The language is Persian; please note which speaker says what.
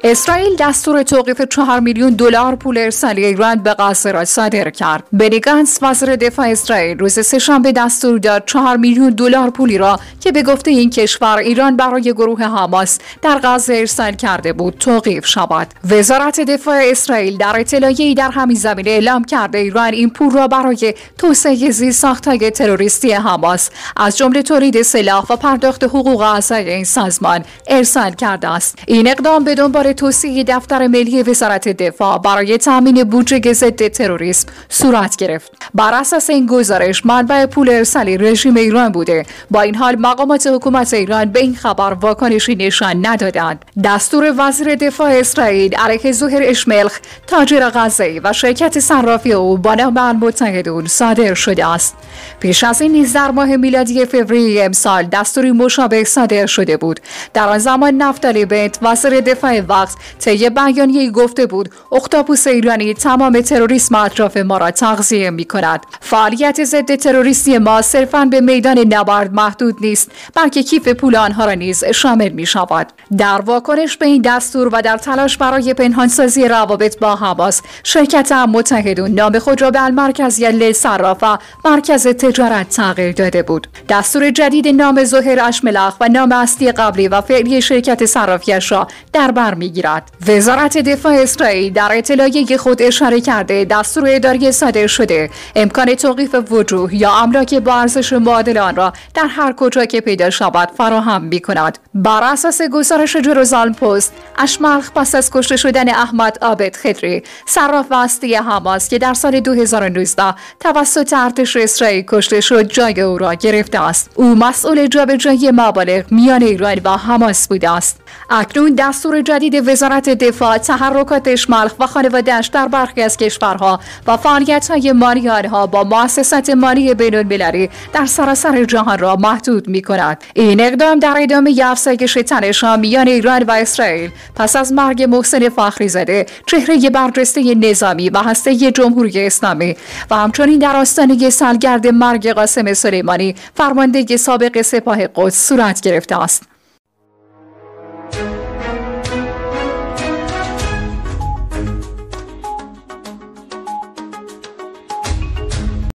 Speaker 1: اسرائیل دستور توقیف 4 میلیون دلار پول ارسالی ایران به غزه را صادر کرد. بنی گانتز وزیر دفاع اسرائیل روز سه‌شنبه دستور داد 4 میلیون دلار پولی را که به گفته این کشور ایران برای گروه حماس در غزه ارسال کرده بود توقیف شود. وزارت دفاع اسرائیل در اطلاعیه‌ای در همین زمینه اعلام کرده ایران این پول را برای توسعه زیرساخت‌های تروریستی حماس از جمله تولید سلاح و پرداخت حقوق اعضای این سازمان ارسال کرده است. این اقدام به دنبال توسعه دفتر ملی وزارت دفاع برای تامین بودجه ضد تروریسم صورت گرفت. بر اساس این گزارش منبع پول ارسالی رژیم ایران بوده. با این حال مقامات حکومت ایران به این خبر واکنشی نشان ندادند. دستور وزیر دفاع اسرائیل علیه ظهر اشملخ تاجر غزه و شرکت صرافی او با نام المتحدون صادر شده است. پیش از این نیز در ماه میلادی فوریه امسال دستوری مشابه صادر شده بود. در آن زمان نفتالی بنت وزیر دفاع وقت طی بیانیه‌ای گفته بود اختاپوس ایرانی تمام تروریسم اطراف ما را تغذیه می‌کند. فعالیت ضد تروریستی ما صرفاً به میدان نبرد محدود نیست، بلکه کیف پول آنها را نیز شامل می‌شود. در واکنش به این دستور و در تلاش برای پنهانسازی روابط با حماس، شرکت متحدون نام خود را به المرکزیه للصراف و مرکز تجارت تغییر داده بود. دستور جدید نام ظهر اشملخ و نام اصلی قبلی و فعلی شرکت صرافیش را در بر می‌گیرد. وزارت دفاع اسرائیل در اطلاعیه خود اشاره کرده دستور اداری صادر شده امکان توقیف وجوه یا املاک با ارزش معادل آن را در هر کجا که پیدا شود فراهم می‌کند. بر اساس گزارش جروزالم پست، اشملخ پس از کشته شدن احمد عابد خدری، صراف اصلی حماس که در سال 2019 توسط ارتش اسرائیل کشته شد، جای او را گرفته است. او مسئول جابجایی مبالغ میان ایران و حماس بوده است. اکنون دستور جدید وزارت دفاع تحرکات اشملخ و خانواده‌اش در برخی از کشورها و فعالیت‌های مالی آنها با مؤسسات مالی بین‌المللی در سراسر جهان را محدود می‌کند. این اقدام در ادامه افزایش تنش‌ها میان ایران و اسرائیل پس از مرگ محسن فخری‌زاده، چهره برجسته نظامی و هسته جمهوری اسلامی و همچنین در آستانه سالگرد مرگ قاسم سلیمانی، فرمانده سابق سپاه قدس صورت گرفته است.